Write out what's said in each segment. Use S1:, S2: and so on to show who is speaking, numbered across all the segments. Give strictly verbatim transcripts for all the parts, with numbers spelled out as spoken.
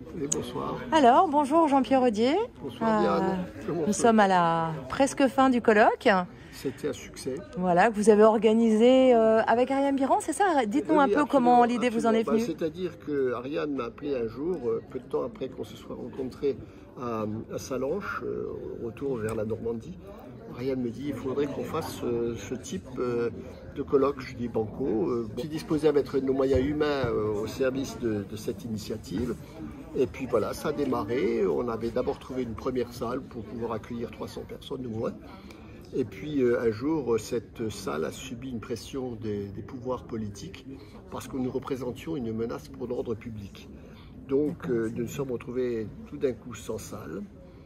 S1: Et bonsoir.
S2: Alors, bonjour Jean-Pierre Audier.
S1: Bonsoir Diane.
S2: Euh, nous sommes à la presque fin du colloque.
S1: C'était un succès.
S2: Voilà, que vous avez organisé euh, avec Ariane Biran, c'est ça? Dites-nous
S1: oui,
S2: un peu comment l'idée vous en est venue.
S1: Bah, C'est-à-dire que Ariane m'a appelé un jour, euh, peu de temps après qu'on se soit rencontrés à, à Sallanches, euh, au retour vers la Normandie. Ariane me dit il faudrait qu'on fasse euh, ce type euh, de colloque. Je dis banco. Euh, je suis disposé à mettre nos moyens humains euh, au service de, de cette initiative. Et puis voilà, ça a démarré. On avait d'abord trouvé une première salle pour pouvoir accueillir trois cents personnes ou moins. Et puis euh, un jour, cette salle a subi une pression des, des pouvoirs politiques parce que nous représentions une menace pour l'ordre public. Donc euh, nous nous sommes retrouvés tout d'un coup sans salle.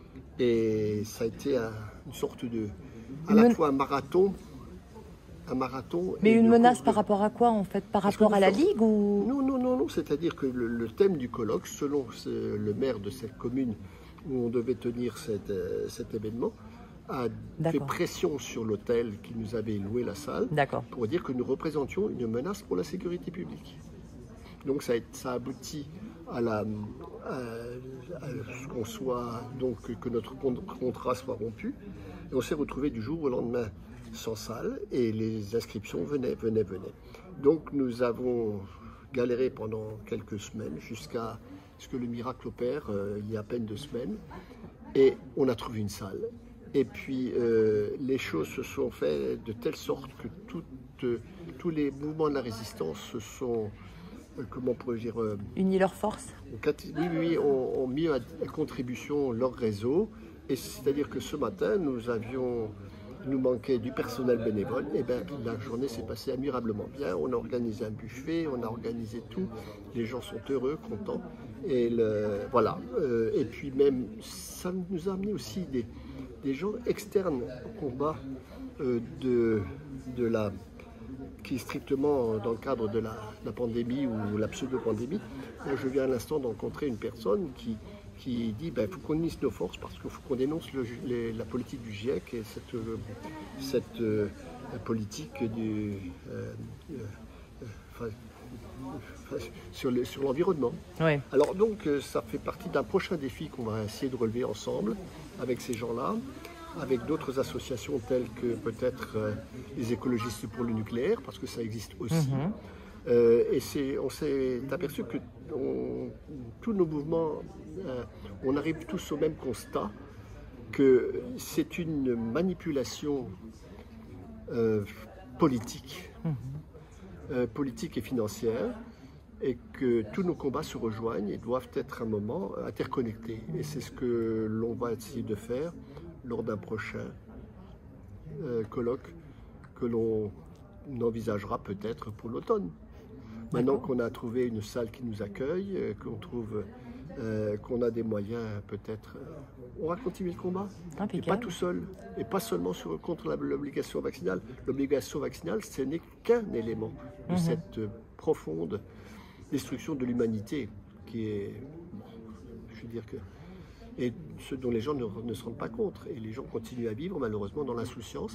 S1: Et ça a été un, une sorte de, à la fois un marathon, un marathon.
S2: Mais une menace
S1: de...
S2: par rapport à quoi en fait? Par Parce rapport à la sommes... Ligue ou...
S1: Non, non, non, non. C'est-à-dire que le, le thème du colloque, selon le maire de cette commune où on devait tenir cette, euh, cet événement, a fait pression sur l'hôtel qui nous avait loué la salle pour dire que nous représentions une menace pour la sécurité publique. Donc ça a, ça aboutit à, la, à, à ce qu'on soit, donc que notre contrat soit rompu. Et on s'est retrouvé du jour au lendemain sans salle et les inscriptions venaient, venaient, venaient. Donc nous avons galéré pendant quelques semaines jusqu'à ce que le miracle opère euh, il y a à peine deux semaines et on a trouvé une salle. Et puis euh, les choses se sont faites de telle sorte que toutes, euh, tous les mouvements de la résistance se sont, euh, comment pourrais-je dire, euh,
S2: unis leurs forces.
S1: Oui, oui, ont, ont mis à contribution leur réseau. Et c'est-à-dire que ce matin, nous avions, il nous manquait du personnel bénévole. Et bien la journée s'est passée admirablement bien. On a organisé un buffet, on a organisé tout. Les gens sont heureux, contents. Et le, voilà. Euh, et puis même, ça nous a amené aussi des des gens externes au combat euh, de, de la, qui est strictement dans le cadre de la, la pandémie ou la pseudo-pandémie. Moi, je viens à l'instant de rencontrer une personne qui, qui dit ben, il faut qu'on unisse nos forces parce qu'il faut qu'on dénonce le, les, la politique du GIEC et cette, euh, cette euh, politique du, euh, euh, enfin, sur l'environnement. Le,
S2: ouais.
S1: Alors donc ça fait partie d'un prochain défi qu'on va essayer de relever ensemble avec ces gens-là, avec d'autres associations telles que peut-être euh, les écologistes pour le nucléaire, parce que ça existe aussi. Mm-hmm. euh, et on s'est aperçu que on, tous nos mouvements, euh, on arrive tous au même constat, que c'est une manipulation euh, politique. Mm-hmm. Euh, politique et financière, et que tous nos combats se rejoignent et doivent être un moment interconnectés. Et c'est ce que l'on va essayer de faire lors d'un prochain euh, colloque que l'on envisagera peut-être pour l'automne. Maintenant qu'on a trouvé une salle qui nous accueille, euh, qu'on trouve euh, qu'on a des moyens, peut-être, euh, on va continuer le combat. Impeccable. Et pas tout seul, et pas seulement sur, contre l'obligation vaccinale. L'obligation vaccinale, ce n'est qu'un élément de mmh. cette euh, profonde destruction de l'humanité qui est, je veux dire que, et ce dont les gens ne, ne se rendent pas compte. Et les gens continuent à vivre malheureusement dans l'insouciance.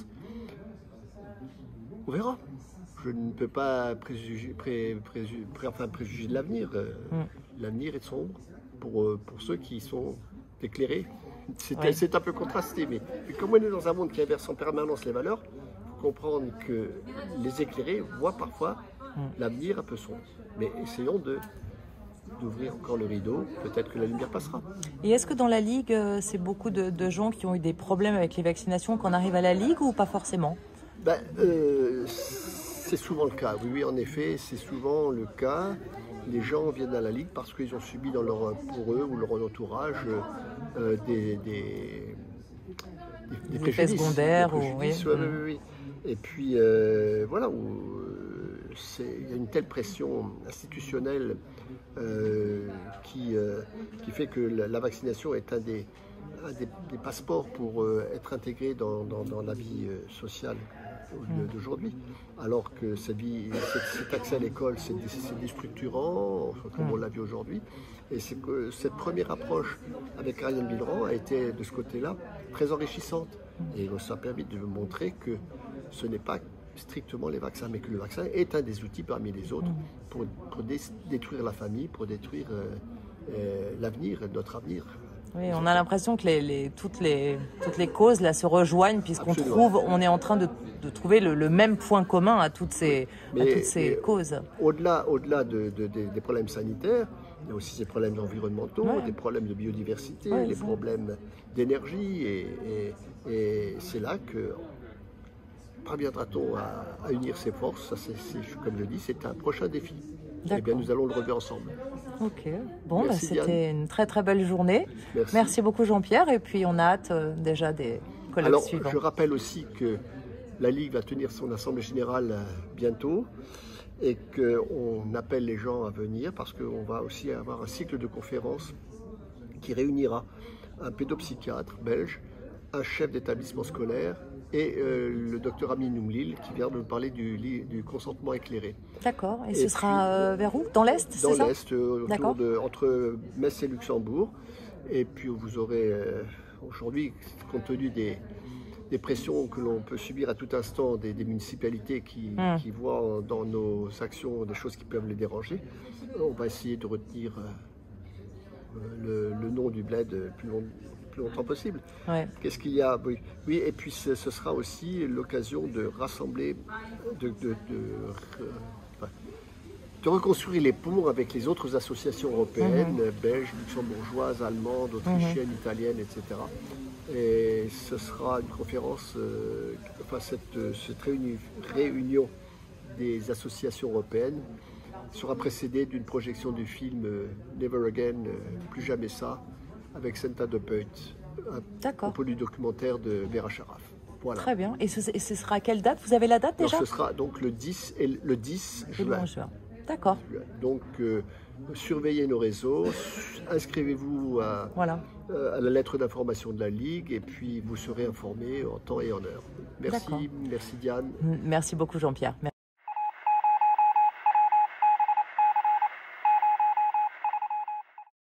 S1: On verra. Je ne peux pas préjuger, pré, préjuger, pré, enfin, préjuger de l'avenir. Mm. L'avenir est sombre pour, pour ceux qui sont éclairés. C'est ouais. un peu contrasté, mais comme on est dans un monde qui inverse en permanence les valeurs, il faut comprendre que les éclairés voient parfois mm. l'avenir un peu sombre. Mais essayons de d'ouvrir encore le rideau, peut-être que la lumière passera.
S2: Et est-ce que dans la Ligue, c'est beaucoup de, de gens qui ont eu des problèmes avec les vaccinations qu'on arrive à la Ligue ou pas forcément?
S1: ben, euh, C'est souvent le cas, oui, oui, en effet, c'est souvent le cas. Les gens viennent à la Ligue parce qu'ils ont subi dans leur, pour eux ou leur entourage euh, des, des, des, des
S2: effets secondaires.
S1: Des
S2: ou, oui.
S1: Ouais, mmh. oui, oui. Et puis, euh, voilà, où il y a une telle pression institutionnelle euh, qui, euh, qui fait que la, la vaccination est un des, un des, des passeports pour euh, être intégré dans, dans, dans la vie euh, sociale d'aujourd'hui, alors que cette vie, cet accès à l'école, c'est déstructurant, comme on l'a vu aujourd'hui, et c'est que cette première approche avec Ariane Biran a été de ce côté-là très enrichissante, et ça a permis de montrer que ce n'est pas strictement les vaccins, mais que le vaccin est un des outils parmi les autres pour, pour dé détruire la famille, pour détruire euh, euh, l'avenir, notre avenir.
S2: Oui, on a l'impression que les, les, toutes, les, toutes les causes là, se rejoignent puisqu'on trouve, on est en train de, de trouver le, le même point commun à toutes ces, mais, à toutes ces causes.
S1: Au-delà, au-delà de, de, de, des problèmes sanitaires, il y a aussi des problèmes environnementaux, ouais. des problèmes de biodiversité, ouais, des ça. problèmes d'énergie. Et, et, et c'est là que parviendra-t-on à, à unir ses forces. Ça, c'est, c'est, comme je dis, c'est un prochain défi. Eh bien, nous allons le relever ensemble.
S2: Ok. Bon, bah, c'était une très très belle journée. Merci, Merci beaucoup Jean-Pierre. Et puis on a hâte euh, déjà des colloques
S1: Alors,
S2: suivants.
S1: Je rappelle aussi que la Ligue va tenir son assemblée générale euh, bientôt et qu'on appelle les gens à venir parce qu'on va aussi avoir un cycle de conférences qui réunira un pédopsychiatre belge, un chef d'établissement scolaire et euh, le docteur Amin Oumlil qui vient de nous parler du, du consentement éclairé.
S2: D'accord. Et, et ce puis, sera euh, vers où? Dans l'Est, c'est ça?
S1: Dans l'Est, euh, entre Metz et Luxembourg. Et puis vous aurez euh, aujourd'hui, compte tenu des, des pressions que l'on peut subir à tout instant des, des municipalités qui, mmh. qui voient dans nos actions des choses qui peuvent les déranger, on va essayer de retenir euh, le, le nom du bled plus longtemps. longtemps possible. Ouais. Qu'est-ce qu'il y a? Oui, oui, et puis ce, ce sera aussi l'occasion de rassembler, de, de, de, de, de reconstruire les ponts avec les autres associations européennes, mm-hmm. belges, luxembourgeoises, allemandes, autrichiennes, mm-hmm. italiennes, et cetera. Et ce sera une conférence, euh, enfin cette, cette réunion, réunion des associations européennes sera précédée d'une projection du film euh, Never Again, euh, Plus jamais ça, avec Senta de Peut, à propos du documentaire de Vera Sharaf. Voilà.
S2: Très bien. Et ce, et ce sera à quelle date? Vous avez la date déjà?
S1: Alors, ce sera donc le dix, et le dix juin. juin.
S2: D'accord.
S1: Donc, euh, surveillez nos réseaux, inscrivez-vous à, voilà. euh, à la lettre d'information de la Ligue et puis vous serez informés en temps et en heure. Merci, merci Diane.
S2: Merci beaucoup Jean-Pierre.